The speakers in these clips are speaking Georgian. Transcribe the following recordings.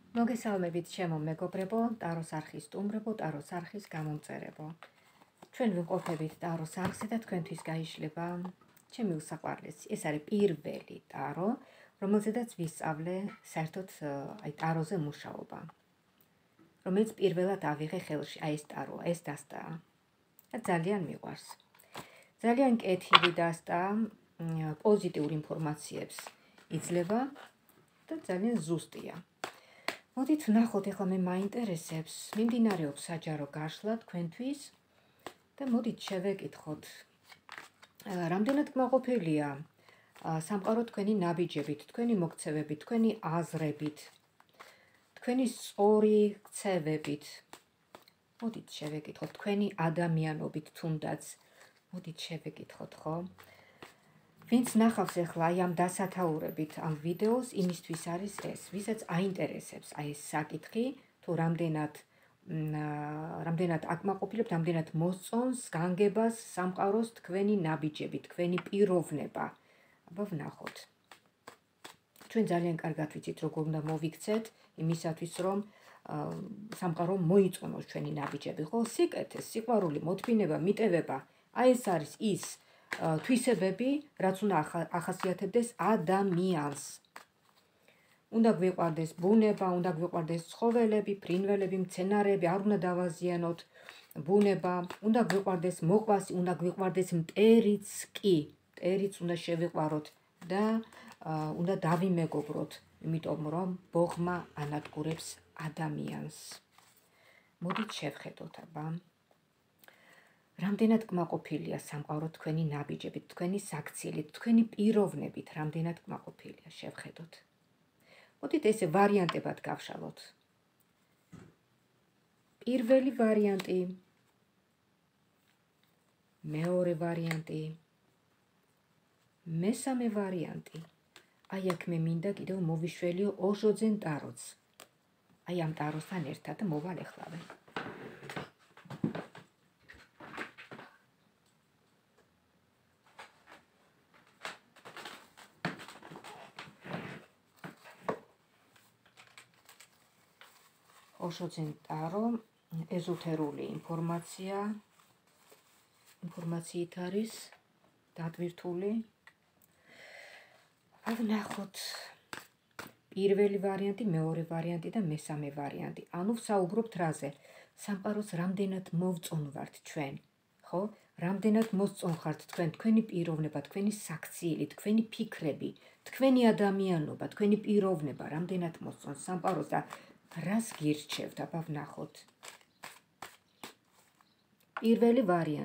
მოგესალმებით ჩემო მეგობრებო, ტაროს არხის სტუმრებო, ტაროს არხის გამომწერებო. ჩვენ ვიმყოფებით ტაროს არხზე და თქვენთვის გაიშლება ჩემი უსაყვარლესი. ეს არის პირველი ტარო, რომელზედაც ვისწავლე საერთოდ ტაროზე მუშაობა. რომელიც პირველად ავიღე ხელში, ეს ტაროა, ეს დასტაა. და ძალიან მიყვარს. ძალიან კეთილი დასტაა, პოზიტიურ ინფორმაციებს იძლევა და ძალიან ზუსტია. მოდით ვნახოთ, ეხლა მე მაინტერესებს, მიმდინარეობს საჯარო გაშლა თქვენთვის და მოდით შევეკითხოთ, რამდენად კმაყოფილია სამყარო თქვენი ნაბიჯებით, თქვენი მოქცევებით, თქვენი აზრებით, თქვენი სწორი ქცევებით. მოდით შევეკითხოთ, თქვენი ადამიანობით თუნდაც. მოდით შევეკითხოთ, ხო? ვინც ნახავს ახლა აი ამ დასათაურებით ამ ვიდეოს, იმისთვის არის ეს, ვისაც აინტერესებს აი ეს საკითხი, თუ რამდენად აკმაყოფილებთ, რამდენად მოსწონს განგებას სამყაროს თქვენი ნაბიჯები, თქვენი პიროვნება. აბა ვნახოთ. ჩვენ ძალიან კარგად ვიცით, როგორ უნდა მოვიქცეთ იმისათვის, რომ სამყარო მოიწონოს ჩვენი ნაბიჯები, ხო? სიკეთე, სიყვარული, მოთმინება, მიტევება, აი ეს არის ის თვისებები, რაც უნდა ახასიათებდეს ადამიანს. უნდა გვიყვარდეს ბუნება, უნდა გვიყვარდეს ცხოველები, ფრინველები, მცენარეები, არ უნდა დავაზიანოთ ბუნება, უნდა გვიყვარდეს მოყვასი, უნდა გვიყვარდეს მტერიც კი, მტერიც უნდა შევიყვაროთ და უნდა დავიმეგობროთ, იმიტომ რომ ბოღმა ანადგურებს ადამიანს. მოდით შევხედოთ, აბა. რამდენად კმაყოფილია სამყარო თქვენი ნაბიჯებით, თქვენი საქციელით, თქვენი პიროვნებით, რამდენად კმაყოფილია, შევხედოთ. მოდით ესე ვარიანტებად გავშალოთ. პირველი ვარიანტი, მეორე ვარიანტი, მესამე ვარიანტი. აი აქ მე მინდა კიდევ მოვიშველიო ოჟოძენ ტაროც. აი ამ ტაროსთან ერთად მოვალეხლავე. ოჟოძენ ტარო, ეზოთერული ინფორმაციით არის დატვირთული. ვნახოთ პირველი ვარიანტი, მეორე ვარიანტი და მესამე ვარიანტი. ანუ ვსაუბრობთ რაზე? სამყაროს რამდენად მოვწონვართ ჩვენ, ხო? რამდენად მოსწონხართ თქვენ, თქვენი პიროვნება, თქვენი საქციელი, თქვენი ფიქრები, თქვენი ადამიანობა, თქვენი პიროვნება, რამდენად მოსწონს სამყაროს და რას გირჩევთ, აბა ვნახოთ. პირველი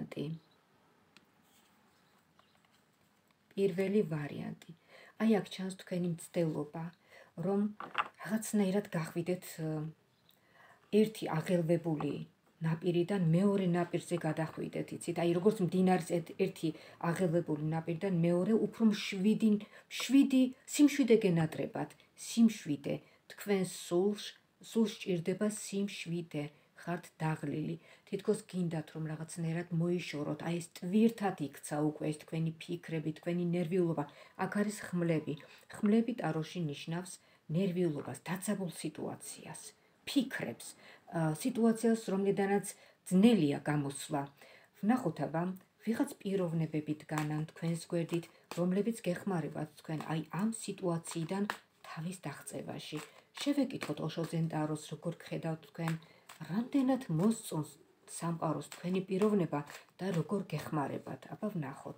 ვარიანტი. აი აქ ჩანს თქვენი მცდელობა, რომ რაღაცნაირად გახვიდეთ ერთი აღელვებული ნაპირიდან მეორე ნაპირზე გადახვიდეთ, იცით? აი როგორც მდინარის ერთი აღელვებული ნაპირიდან მეორე უფრო მშვიდი სიმშვიდე გენატრებათ, სიმშვიდე თქვენ სულს ჭირდება სიმშვიდე, ხართ დაღლილი, თითქოს გინდათ რომ რაღაცნაირად მოიშოროთ, აი ეს ტვირთად იქცა უკვე ეს თქვენი ფიქრები, თქვენი ნერვიულობა. აქ არის ხმლები. ხმლები ტაროში ნიშნავს ნერვიულობას, დაცაბულ სიტუაციას, ფიქრებს, სიტუაციას, რომლიდანაც ძნელია გამოსვლა. ვნახოთ, აბა, ვიღაც პიროვნებები დგანან თქვენს გვერდით, რომლებიც გეხმარებათ თქვენ აი ამ სიტუაციიდან თავის დაღწევაში. შევეკითხოთ ოჟოძენ ტაროს, როგორ გხედავთ თქვენ, რამდენად მოსწონს სამყაროს თქვენი პიროვნება და როგორ გეხმარებათ. აბა ვნახოთ.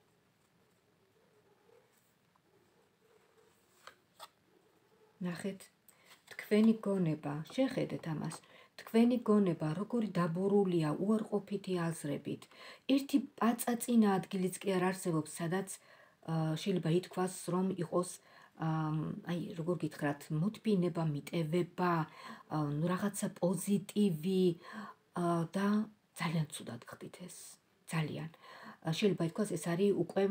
ნახეთ, თქვენი გონება, შეხედეთ ამას, თქვენი გონება როგორი დაბურულია უარყოფითი აზრებით. ერთი პაწაწინა ადგილიც კი არ არსებობს, სადაც შეიძლება ითქვას, რომ იყოს აი როგორ გითხრათ, მოთმინება, მიტევება, რაღაცა პოზიტივი და ძალიან ცუდად ხდით ეს. ძალიან. შეიძლება ითქვას, ეს არის უკვე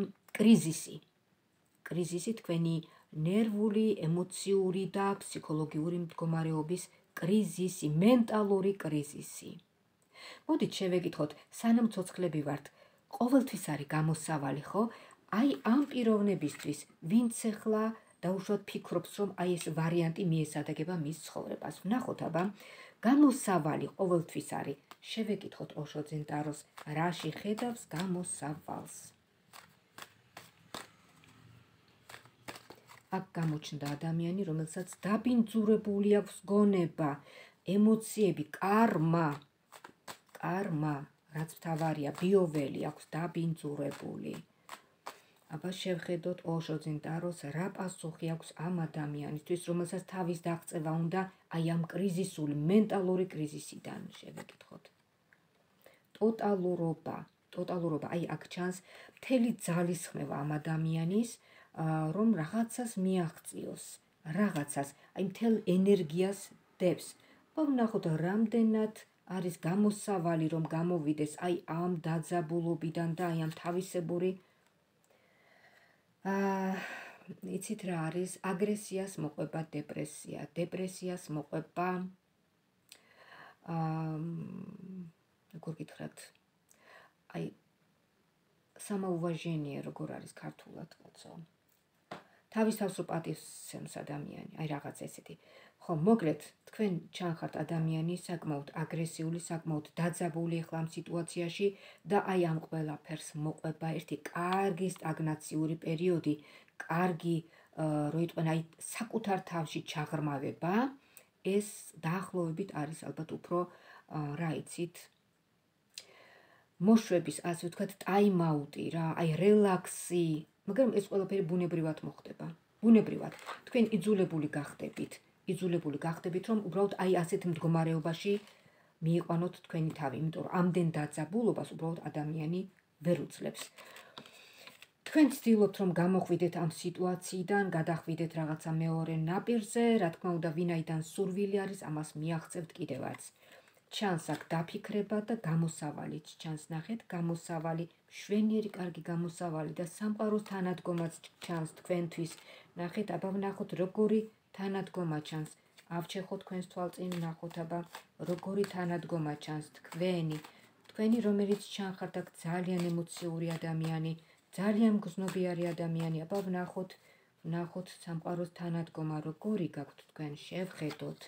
კრიზისი თქვენი ნერვული, ემოციური და ფსიქოლოგიური მდგომარეობის კრიზისი, მენტალური კრიზისი. მოდით შევეკითხოთ, სანამ ცოცხლები ვართ, ყოველთვის არის გამოსავალი, ხო? აი ამ პიროვნებისთვის, ვინც ახლა დაუშვათ ფიქრობს, რომ აი ეს ვარიანტი მიესადაგება მის ცხოვრებას. ვნახოთ, აბა, გამოსავალი ყოველთვის არის. შევეკითხოთ ოშოძენ ტაროს, რაში ხედავს გამოსავალს. აქ გამოჩნდა ადამიანი, რომელსაც დაბინძურებული აქვს გონება, ემოციები, კარმა, რაც მთავარია, ბიოველი აქვს დაბინძურებული. აბა შევხედოთ ოშოძენ ტაროს, რა პასუხი აქვს ამ ადამიანისთვის, რომელსაც თავის დაღწევა უნდა აი ამ კრიზისული, მენტალური კრიზისიდან. შევეკითხოთ. ტოტალურობა, აი აქ ჩანს მთელი ძალისხმევა ამ ადამიანის, რომ რაღაცას მიაღწიოს, რაღაცას, აი მთელ ენერგიას დებს. ვნახოთ, რამდენად არის გამოსავალი, რომ გამოვიდეს აი ამ დაძაბულობიდან და აი ამ თავისებური იცით რა არის? აგრესიას მოყვება დეპრესია, დეპრესიას მოყვება როგორ გითხრათ? აი სამაუვაჟენია, როგორ არის ქართულად, კაცო? თავის თავს რო პატივსცემს ადამიანი, აი რაღაც ესეთი. ხო, მოკლედ, თქვენ ჩანხართ ადამიანი საკმაოდ აგრესიული, საკმაოდ დაძაბული ახლა ამ სიტუაციაში და აი ამ ყველაფერს მოყვება ერთი კარგი სტაგნაციური პერიოდი, კარგი რო იტყვენ აი საკუთარ თავში ჩაღრმავება, ეს დაახლოებით არის ალბათ უფრო რა იცით, მოშვების, ასე ვთქვათ, ტაიმაუტი რა, აი რელაქსი, მაგრამ ეს ყველაფერი ბუნებრივად მოხდება. ბუნებრივად. თქვენ იძულებული გახდებით, რომ უბრალოდ აი ასეთ მდგომარეობაში მიიყვანოთ თქვენი თავი, იმიტომ რომ ამდენ დაძაბულობას უბრალოდ ადამიანი ვერ უძლებს. თქვენ ცდილობთ, რომ გამოხვიდეთ ამ სიტუაციიდან, გადახვიდეთ რაღაცა მეორე ნაპირზე, რა თქმა უნდა, ვინაიდან სურვილი არის, ამას მიაღწევთ კიდევაც. ჩანს აქ დაფიქრება და გამოსავალიც ჩანს, ნახეთ, გამოსავალი, მშვენიერი კარგი გამოსავალი და სამყაროს თანადგომაც ჩანს თქვენთვის. ნახეთ, აბა ვნახოთ, როგორი თანადგომა ჩანს. ავჩეხოთ თქვენს თვალწინ, ვნახოთ, აბა, როგორი თანადგომა ჩანს თქვენი, რომელიც ჩანხართ აქ ძალიან ემოციური ადამიანი, ძალიან მგრძნობიარე ადამიანი. აბა ვნახოთ სამყაროს თანადგომა, როგორი გაქვთ თქვენ, შევხედოთ.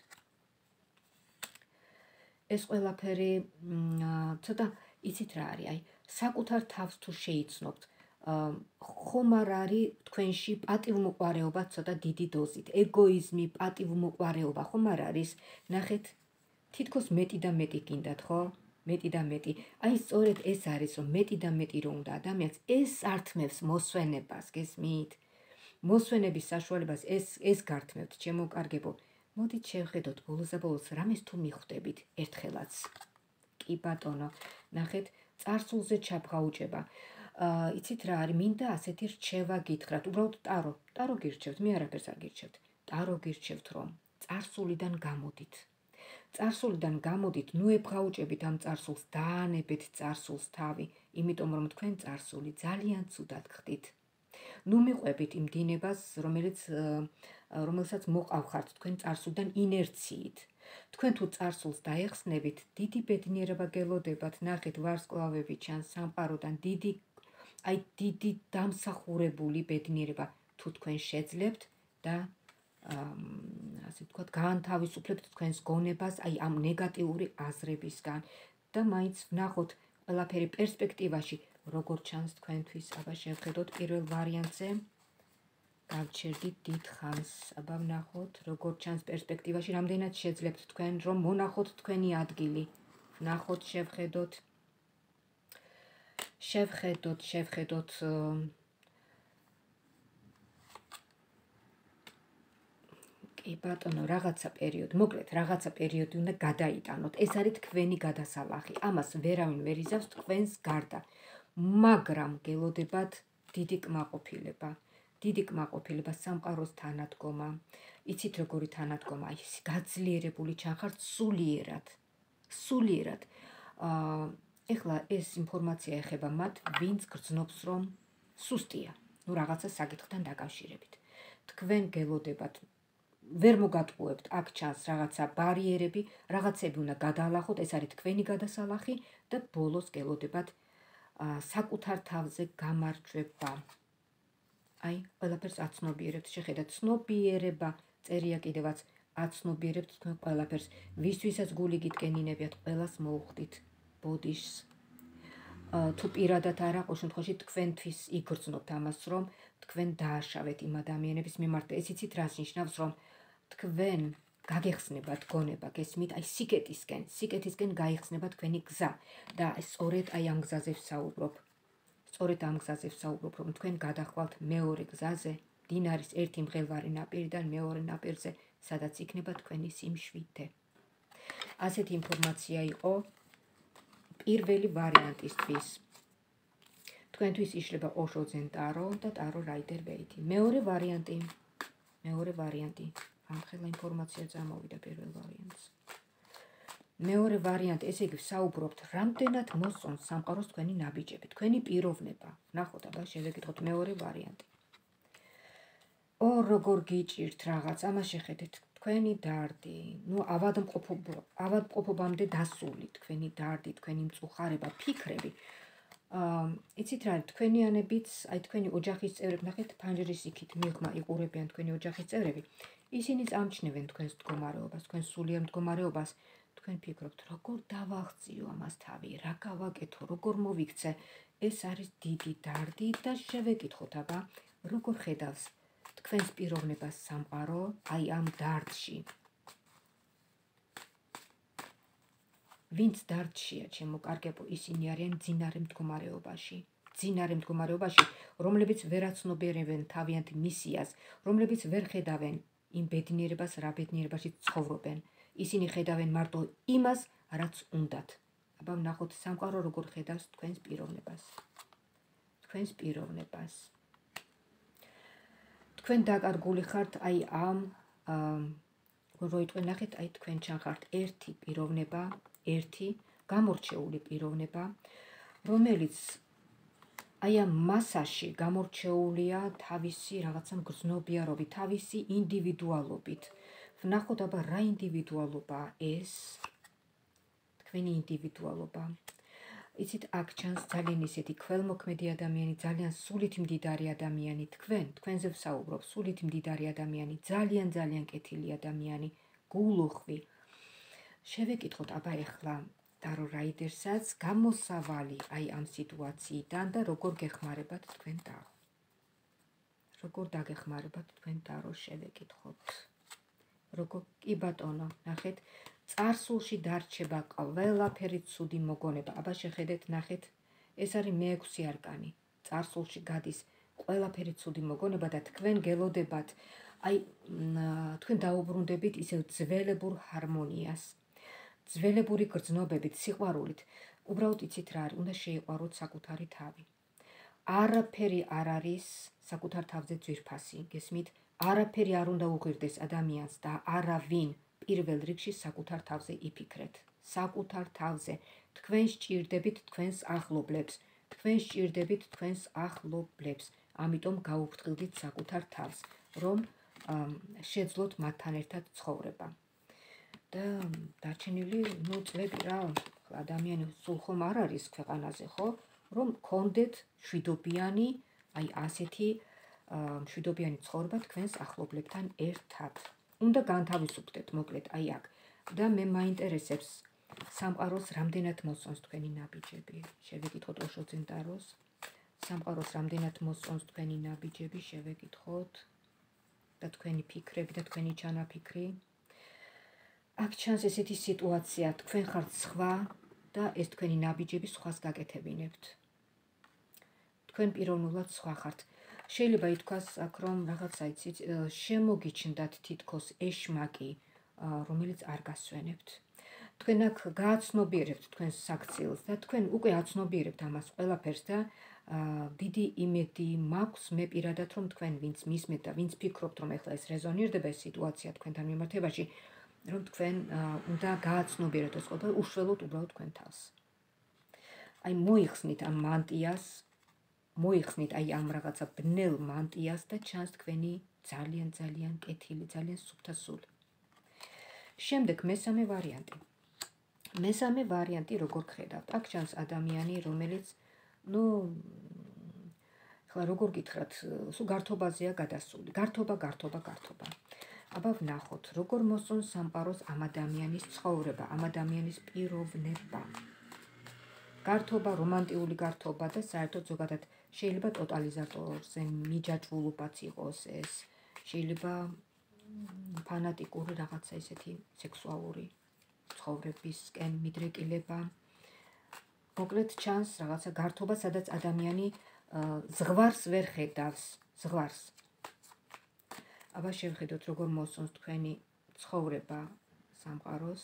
ეს ყველაფერი ცოტა იცით რა არის, აი საკუთარ თავს თუ შეიცნობთ, ხომ არ არის თქვენში პატივმოყვარეობა ცოტა დიდი დოზით, ეგოიზმი, პატივმოყვარეობა ხომ არ არის? ნახეთ, თითქოს მეტი და მეტი გინდათ, ხო? მეტი და მეტი. აი სწორედ ეს არის, რომ მეტი და მეტი რო უნდა ადამიანს, ეს ართმევს მოსვენებას, გესმით? მოსვენების საშუალებას ეს გართმევთ, ჩემო კარგებო. მოდით შევხედოთ ბოლოს რამეს თუ მიხვდებით ერთხელაც. კი ბატონო, ნახეთ, წარსულზე ჩაბღაუჭება. იცით რა არის, მინდა ასეთი რჩევა გითხრათ, უბრალოდ ტარო გირჩევთ, მე არაფერს არ გირჩევთ. ტარო გირჩევთ, რომ წარსულიდან გამოდით, ნუ ებღაუჭებით ამ წარსულს, დაანებეთ წარსულს თავი, იმიტომ რომ თქვენ წარსული ძალიან ცუდად გხდით. ნუ მიყვებით იმ დინებას, რომელსაც მოყავხართ თქვენ წარსულიდან ინერციით. თქვენ თუ წარსულს დაეხსნებით, დიდი ბედნიერება გელოდებათ. ნახეთ, ვარსკვლავები ჩანს სამყაროდან, დიდი დამსახურებული ბედნიერება თუ თქვენ შეძლებთ და ასე ვთქვათ, გაანთავისუფლებთ თქვენს გონებას აი ამ ნეგატიური აზრებისგან და მაინც ვნახოთ ყველაფერი პერსპექტივაში როგორ ჩანს თქვენთვის. აბა შევხედოთ პირველ ვარიანტზე. გავჩერდით დიდ ხანს. აბა ვნახოთ როგორ ჩანს პერსპექტივაში, რამდენად შეძლებთ თქვენ რომ მონახოთ თქვენი ადგილი. ვნახოთ, შევხედოთ კი ბატონო, რაღაცა პერიოდი, მოკლედ რაღაცა პერიოდი უნდა გადაიტანოთ. ეს არის თქვენი გადასალახი. ამას ვერავინ ვერ იზავს თქვენს გარდა. მაგრამ გელოდებათ დიდი კმაყოფილება, სამყაროს თანადგომა. იცით როგორი თანადგომა, ის გაძლიერებული ჩანხართ სულიერად. ეხლა ეს ინფორმაცია ეხება მათ, ვინც გრძნობს, რომ სუსტია, ნუ რაღაცა საკითხთან დაკავშირებით. თქვენ გელოდებათ, ვერ მოგატყუებთ, აქ ჩანს რაღაცა ბარიერები, რაღაცები უნდა გადაალახოთ, ეს არის თქვენი გადასალახი და ბოლოს გელოდებათ საკუთარ თავზე გამარჯვება. აი, ყველაფერს აცნობიერებთ, შეხედათ, ცნობიერება წერია კიდევაც აცნობიერებთ თქვენ ყველაფერს, ვისთვისაც გული გიტკენინებიათ, ყველას მოუხდით ბოდიშს. თუ პირადად არა, ყოველ შემთხვევაში თქვენთვის იგრძნობთ ამას, რომ თქვენ დააშავეთ იმ ადამიანების მიმართ. ეს იცით რას ნიშნავს, რომ თქვენ გაგეხსნებათ გონება, გესმით, აი სიკეთისკენ გაიხსნება თქვენი გზა და სწორედ აი ამ გზაზე ვსაუბრობ. სწორედ ამ გზაზე ვსაუბრობ, რომ თქვენ გადახვალთ მეორე გზაზე, დინარის ერთი მღელვარი ნაპირიდან მეორე ნაპირზე, სადაც იქნება თქვენი სიმშვიდე. ასეთი ინფორმაცია იყო პირველი ვარიანტისთვის. თქვენთვის იშლება ოშო ძენ ტარო და ტარო რაიდერ ვეითი. მეორე ვარიანტი. ამხელა ინფორმაცია წამოვიდა პირველ ვარიანტს. მეორე ვარიანტი, ესე იგი ვსაუბრობთ, რამდენად მოსწონს სამყაროს თქვენი ნაბიჯები, თქვენი პიროვნება. ნახოთ, აბა შევეკითხოთ მეორე ვარიანტი. როგორ გიჭირთ რაღაც, ამას შეხედეთ, თქვენი დარდი, ავადმყოფობამდე დასული, თქვენი დარდი, თქვენი მწუხარება, ფიქრები. იცით რა, თქვენიანებიც, აი თქვენი ოჯახის წევრები, ნახეთ, ფანჯრის იქით მიღმა იყურებიან თქვენი ოჯახის წევრები. ისინი წამჩნევენ თქვენს მდგომარეობას, თქვენს სულიერ მდგომარეობას. თქვენ ფიქრობთ, როგორ დავაღწიო ამას თავი, რა გავაკეთო, როგორ მოვიქცე. ეს არის დიდი დარდი და შევეკითხოთ, აბა, როგორ ხედავს თქვენს პიროვნებას სამყარო, აი ამ დარდში. ვინც დარდშია, ჩემო კარგებო, ისინი არიან მძინარე მდგომარეობაში, რომლებიც ვერ აცნობიერებენ თავიანთ მისიას, რომლებიც ვერ ხედავენ იმ ბედნიერებას, რა ბედნიერებაში ცხოვრობენ. ისინი ხედავენ მარტო იმას, რაც უნდათ. აბა ვნახოთ სამყარო როგორ ხედავს თქვენს პიროვნებას. თქვენ დაკარგული ხართ აი ამ როიტყვენ ნახეთ, აი თქვენ ჩანხართ ერთი პიროვნება, ერთი გამორჩეული პიროვნება, რომელიც აი ამ მასაში გამორჩეულია თავისი რაღაცა მგრძნობიარობით, თავისი ინდივიდუალობით. ვნახოთ, აბა რა ინდივიდუალობაა ეს? თქვენი ინდივიდუალობა. იცით, აქ ჩანს ძალიან ისეთი ქველმოქმედი ადამიანი, ძალიან სულით მდიდარი ადამიანი, თქვენზე ვსაუბრობ, სულით მდიდარი ადამიანი, ძალიან კეთილი ადამიანი, გულუხვი. შევეკითხოთ, აბა ეხლა ტარო რაიდერსაც გამოსავალი აი ამ სიტუაციიდან და როგორ გეხმარებათ თქვენ ტარო. როგორ დაგეხმარებათ თქვენ ტარო, შევეკითხოთ. კი ბატონო, ნახეთ, წარსულში დარჩება ყველაფერი ცუდი მოგონება. აბა შეხედეთ, ნახეთ, ეს არის მე-6 არკანი. წარსულში გადის ყველაფერი ცუდი მოგონება და თქვენ გელოდებათ, აი თქვენ დაუბრუნდებით ისევ ძველებურ ჰარმონიას, ძველებური გრძნობებით, სიყვარულით. უბრალოდ იცით რა არის, უნდა შეიყვაროთ საკუთარი თავი. არაფერი არ არის საკუთარ თავზე ძვირფასი, გესმით? არაფერი არ უნდა უღირდეს ადამიანს და არავინ პირველ რიგში საკუთარ თავზე იფიქრეთ. საკუთარ თავზე. თქვენ სჭირდებით თქვენს ახლობლებს. ამიტომ გაუფრთხილდით საკუთარ თავს, რომ შეძლოთ მათთან ერთად ცხოვრება. და დარჩენილი წლები რა, ადამიანი სულ ხომ არ არის ქვეყანაზე, ხო? რომ გქონდეთ მშვიდობიანი, აი ასეთი მშვიდობიანი ცხოვრება თქვენს ახლობლებთან ერთად. უნდა განთავისუფლდეთ, მოკლედ, აი აქ. და მე მაინტერესებს სამყაროს რამდენად მოსწონს თქვენი ნაბიჯები. შევეკითხოთ ოშო ძენ ტაროს. სამყაროს რამდენად მოსწონს თქვენი ნაბიჯები, შევეკითხოთ. და თქვენი ფიქრები და თქვენი ჩანაფიქრი. აქ ჩანს ესეთი სიტუაცია, თქვენ ხართ სხვა და ეს თქვენი ნაბიჯები სხვას გაკეთებინებთ. თქვენ პიროვნულად სხვა ხართ. შეიძლება ითქვას აქ, რომ რაღაცა იცით, შემოგიჩნდათ თითქოს ეშმაკი, რომელიც არ გასვენებთ. თქვენ აქ გააცნობიერებთ თქვენს საქციელს და თქვენ უკვე აცნობიერებთ ამას ყველაფერს და დიდი იმედი მაქვს მე პირადად, რომ თქვენ ვინც მისმენთ და ვინც ფიქრობთ, რომ ეხლა ეს რეზონირდება ეს სიტუაცია თქვენთან მიმართებაში, რომ თქვენ უნდა გააცნობიეროთ ეს ყველაფერი, უშველოთ უბრალოდ თქვენ თავს. აი მოიხსნით ამ მანტიას, მოიხსნით აი ამ რაღაცა ბნელ მანტიას და ჩანს თქვენი ძალიან კეთილი, ძალიან სუფთა სული. შემდეგ მესამე ვარიანტი. მესამე ვარიანტი როგორ გხედავთ? აქ ჩანს ადამიანი, რომელიც ხლა როგორ გითხრათ, სულ გართობაზეა გადასული. გართობა. აბა ვნახოთ, როგორ მოსწონს სამყაროს ამ ადამიანის ცხოვრება, ამ ადამიანის პიროვნება. გართობა, რომანტიული გართობა და საერთოდ ზოგადად შეიძლება ტოტალიზატორზე მიჯაჭვულობაც იყოს ეს, შეიძლება ფანატიკური რაღაცა ისეთი სექსუალური ცხოვრებისკენ მიდრეკილება. მოკლედ ჩანს რაღაცა გართობა, სადაც ადამიანი ზღვარს ვერ ხედავს, ზღვარს. აბა შევხედოთ, როგორ მოსწონს თქვენი ცხოვრება სამყაროს.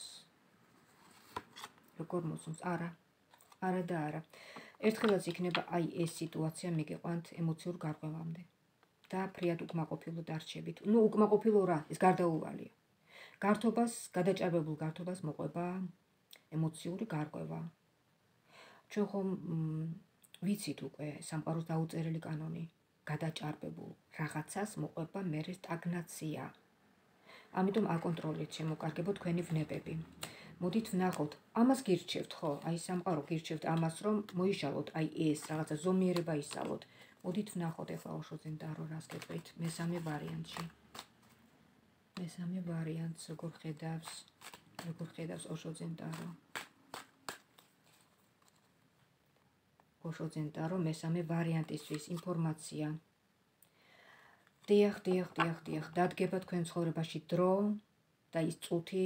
როგორ მოსწონს? არა და არა. ერთხელაც იქნება აი ეს სიტუაცია მიგეყვანთ ემოციურ გარღვევამდე და ფრიად უკმაყოფილო დარჩებით. უკმაყოფილო რა, ეს გარდაუვალია. გართობას, გადაჭარბებულ გართობას მოყვება ემოციური გარღვევა. ჩვენ ხომ ვიცით უკვე სამყაროს დაუწერელი კანონი, გადაჭარბებულ რაღაცას მოყვება მერე სტაგნაცია. ამიტომ აკონტროლეთ შემოკარგებო თქვენი ვნებები. მოდით ვნახოთ, ამას გირჩევთ, ხო? აი სამყარო გირჩევთ ამას, რომ მოიშალოთ აი ეს რაღაცა ზომიერება ისალოთ. მოდით ვნახოთ ახლა ოშოძენ ტარო რას გეტყვით მესამე ვარიანტში. მესამე ვარიანტს როგორ ხედავს ოშოძენ ტარო. ოშოძენ ტარო მესამე ვარიანტისთვის ინფორმაცია. დიახ, დადგება თქვენ ცხოვრებაში დრო და ის წუთი,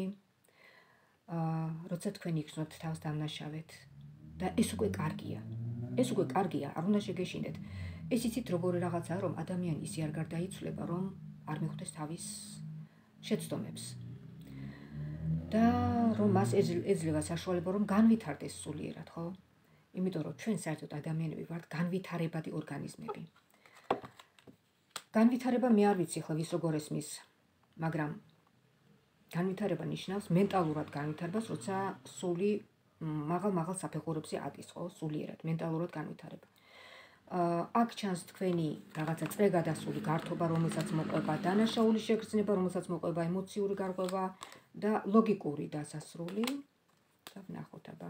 როცა თქვენ იქნოთ თავს დამნაშავეთ. და ეს უკვე კარგია, არ უნდა შეგეშინდეთ. ეს იცით როგორი რაღაცაა, რომ ადამიანი ისე არ გარდაიცვლება, რომ არ მიხვდეს თავის შეცდომებს. და რომ მას ეძლევა საშუალება, რომ განვითარდეს სულიერად, ხო? იმიტომ რომ ჩვენ საერთოდ ადამიანები ვართ განვითარებადი ორგანიზმები. განვითარება მე არ ვიცი ხლა ვის როგორ ესმის, მაგრამ განვითარება ნიშნავს მენტალურად განვითარებას, როცა სული მაღალ საფეხურებზე ადის, ხო, სულიერად, მენტალურად განვითარება. აქ ჩანს თქვენი რაღაცა წრეგადასული გართობა, რომელსაც მოყვება დანაშაული შეგრძნება, რომელსაც მოყვება ემოციური გარღვევა და ლოგიკური დასასრული. და ვნახოთ აბა.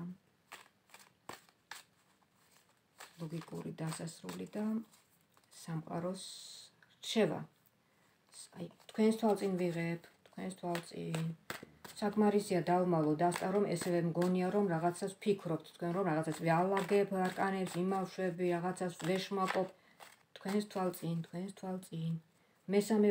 ლოგიკური დასასრული და სამყაროს რჩევა. აი, თქვენს თვალწინ ვიღებ, თქვენს თვალწინ. საკმარისია დავმალო, დასტარო, ესევე მგონია, რომ რაღაცას ვფიქრობთ, თქვენ რომ რაღაცას ვალაგებ, არკანებს, იმავშვები, რაღაცას ვეშმაკობ. თქვენს თვალწინ. მესამე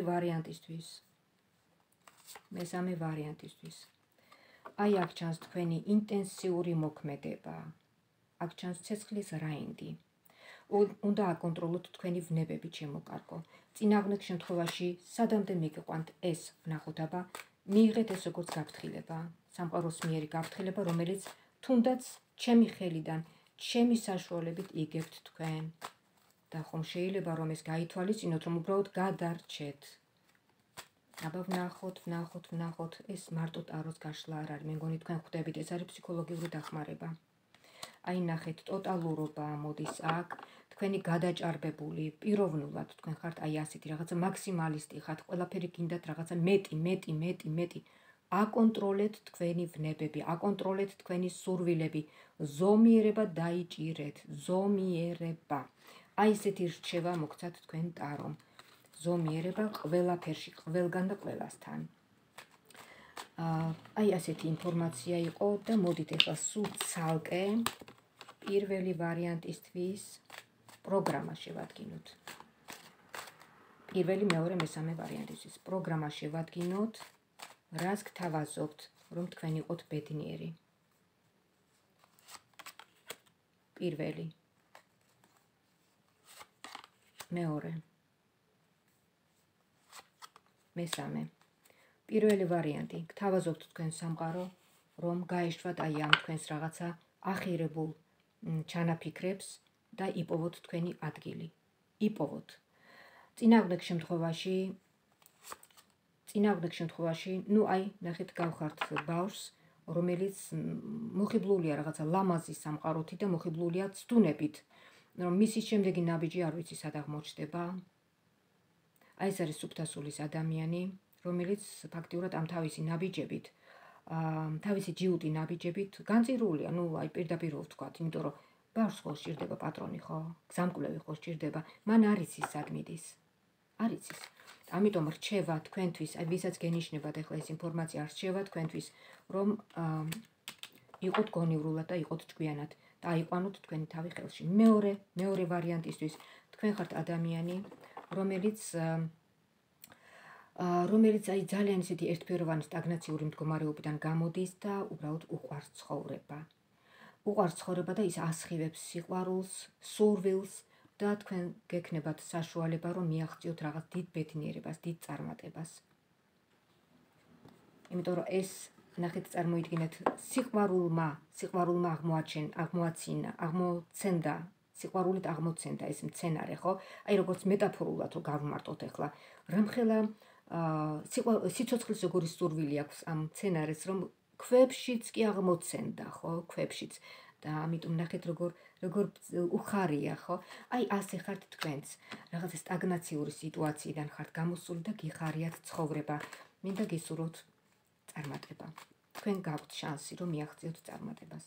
ვარიანტისთვის. აი აქ ჩანს თქვენი ინტენსიური მოქმედება. აქ ჩანს ცეცხლის რაინდი. უნდა აკონტროლოთ თქვენი ვნებები, ჩემო კარგო. წინააღმდეგ შემთხვევაში სადამდე მიგიყვანთ ეს ვნახოთ აბა, მიიღეთ ეს როგორც გაფრთხილება, სამყაროს მიერი გაფრთხილება, რომელიც თუნდაც ჩემი ხელიდან, ჩემი საშუალებით იგებთ თქვენ. და ხომ შეიძლება რომ ეს გაითვალისწინოთ, რომ უბრალოდ გადარჩეთ. აბა ვნახოთ, ეს მარტო ტაროს გაშლა არ არის, მე მგონი თქვენ ხვდებით, ეს არის ფსიქოლოგიური დახმარება. აი ნახეთ, ტოტალურობა მოდის აქ, თქვენი გადაჭარბებული, პიროვნულად თქვენ ხართ აი ასეთი რაღაცა მაქსიმალისტი ხართ, ყველაფერი გინდათ რაღაცა მეტი. აკონტროლეთ თქვენი ვნებები, აკონტროლეთ თქვენი სურვილები, ზომიერება დაიჭირეთ, ზომიერება. აი ესეთი რჩევა მოგცათ თქვენ ტარომ. ზომიერება ყველაფერში, ყველგან და ყველასთან. აი ასეთი ინფორმაცია იყო და მოდით ახლა სულ ცალკე პირველი ვარიანტისთვის პროგრამა შევადგინოთ. პირველი, მეორე, მესამე ვარიანტისთვის პროგრამა შევადგინოთ, რას გთავაზობთ, რომ თქვენ იყოთ ბედნიერი. პირველი. მეორე. მესამე. პირველი ვარიანტი, გთავაზობთ თქვენ სამყარო, რომ გაეშვათ აი ამ თქვენს რაღაცა ახირებულ ჩანაფიქრებს და იპოვოთ თქვენი ადგილი. იპოვოთ. წინააღმდეგ შემთხვევაში, ნუ აი, ნახეთ, გავხართ ბავშვს, რომელიც მოხიბლულია რაღაცა ლამაზი სამყაროთი და მოხიბლულია ცდუნებით, რომ მისი შემდეგი ნაბიჯი არ ვიცი სად აღმოჩნდება. აი ეს არის სუფთასულის ადამიანი, რომელიც ფაქტიურად ამ თავისი ნაბიჯებით, თავისი ჯიუტი ნაბიჯებით განწირულია, ნუ აი პირდაპირ ვთქვათ, იმიტომ რომ ბავშვს ხო სჭირდება პატრონი, ხო? გზამკვლევი ხო სჭირდება. მან არ იცის სად მიდის. არ იცის. ამიტომ რჩება თქვენთვის, აი ვისაც გენიშნებათ ახლა ეს ინფორმაცია, რჩება თქვენთვის, რომ იყოთ გონივრულად და იყოთ ჭკვიანად და აიყვანოთ თქვენი თავი ხელში. მეორე ვარიანტისთვის თქვენ ხართ ადამიანი, რომელიც აი ძალიან ისეთი ერთფეროვანი სტაგნაციური მდგომარეობიდან გამოდის და უბრალოდ უყვარს ცხოვრება. უყვარს ცხოვრება და ის ასხივებს სიყვარულს, სურვილს და თქვენ გექნებათ საშუალება, რომ მიაღწიოთ რაღაც დიდ ბედნიერებას, დიდ წარმატებას. იმიტომ რომ ეს ნახეთ, წარმოიდგინეთ, სიყვარულმა აღმოცენდა, სიყვარულით აღმოცენდა ეს მცენარე, ხო? აი როგორც მეტაფორულად რო გავმარტოთ ახლა, რამხელა სიცოცხლის როგორი სურვილი აქვს ამ მცენარეს, რომ ქვებშიც კი აღმოცენდა, ხო? ქვებშიც. და ამიტომ ნახეთ როგორ უხარია, ხო? აი ასე ხართ თქვენც. რაღაცა სტაგნაციური სიტუაციიდან ხართ გამოსული და გიხარიათ ცხოვრება. მინდა გისურვოთ წარმატება. თქვენ გაქვთ შანსი, რომ მიაღწიოთ წარმატებას.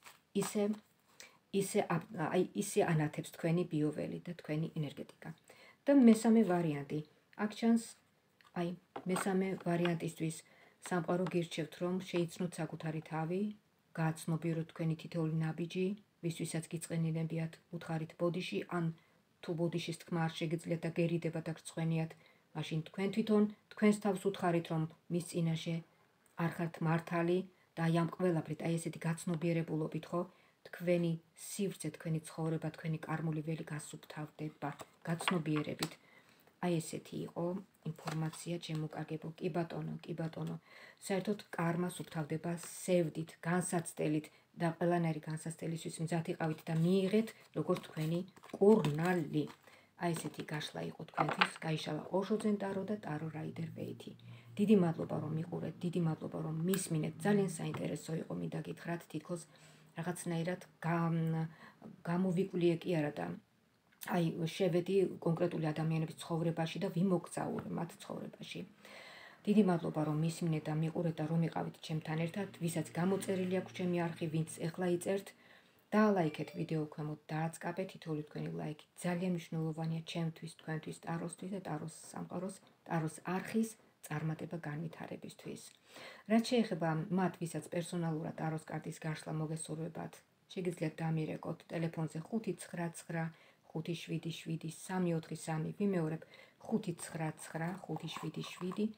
ისე ანათებს თქვენი ბიოველი და თქვენი ენერგეტიკა. და მესამე ვარიანტი. აქ ჩანს აი მესამე ვარიანტისთვის სამყარო გირჩევთ, რომ შეიცნოთ საკუთარი თავი, გააცნობიეროთ თქვენი თითოეული ნაბიჯი, ვისთვისაც გიწყენილებიათ უთხარით ბოდიში, ან თუ ბოდიშის თქმა არ შეგიძლიათ და გერიდება და გრცხვენიათ, მაშინ თქვენ თვითონ თქვენს თავს უთხარით, რომ მის წინაშე არ ხართ მართალი და აი ამ ყველაფრით, აი ესეთი გაცნობიერებულობით, ხო, თქვენი სივრცე, თქვენი ცხოვრება, თქვენი კარმული ველი გასუფთავდება გაცნობიერებით. აი ესეთი იყო ინფორმაცია ჩემოკარგებო. კი ბატონო. საერთოდ კარმა სუფთავდება სევდით, განსაცდელით და ყველანაირი განსაცდელისთვის მზად იყავით და მიიღეთ როგორც თქვენი კურნალი. აი ესეთი გაშლა იყო თქვენთვის. გაიშალა ოშოძენ ტარო და ტარო რაიდერ ვეითი. დიდი მადლობა რომ მიყურეთ, დიდი მადლობა რომ მისმინეთ. ძალიან საინტერესო იყო, მინდა გითხრათ, თითქოს რაღაცნაირად გამოვიკვლიე კი არა და აი შევედი კონკრეტული ადამიანების ცხოვრებაში და ვიმოგზაურე მათ ცხოვრებაში. დიდი მადლობა რომ მისმინეთ და მიყურეთ და რომ იყავით ჩემთან ერთად, ვისაც გამოწერილი აქვს ჩემი არხი, ვინც ეხლა იწერთ, დაალაიქეთ ვიდეო ქვემოთ, დააწყაბეთ, თითოეული თქვენი ლაიქი ძალიან მნიშვნელოვანია ჩემთვის, თქვენთვის, ტაროსთვის და ტაროს სამყაროს, ტაროს არხის წარმატება განვითარებისთვის. რაც შეეხება მათ, ვისაც პერსონალურად ტაროს კარტის გაშლა მოგესურვებათ, შეგიძლიათ დამირეკოთ ტელეფონზე 599 577 343, ვიმეორებ 599 577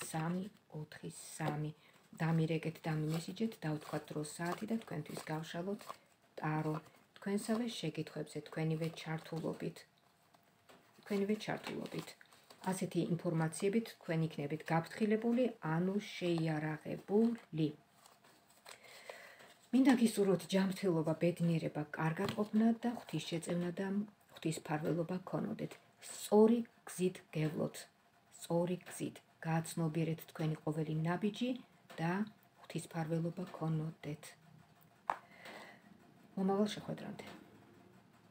343. დამირეკეთ, დამიმესიჯეთ, დავთქვათ დრო საათი და თქვენთვის გავშალოთ ტარო თქვენსავე შეკითხვებზე თქვენივე ჩართულობით. ასეთი ინფორმაციებით თქვენ იქნებით გაფრთხილებული, ანუ შეიარაღებული. მინდა გისურვოთ ჯანმრთელობა, ბედნიერება, კარგატყოფნა და ღვთისშეწევნა და ღვთისმფარველობა გქონოდეთ. სწორი გზით გევლოთ, სწორი გზით გააცნობიერეთ თქვენი ყოველი ნაბიჯი და ღვთისმფარველობა გქონოდეთ. მომავალ შეხვედრამდე.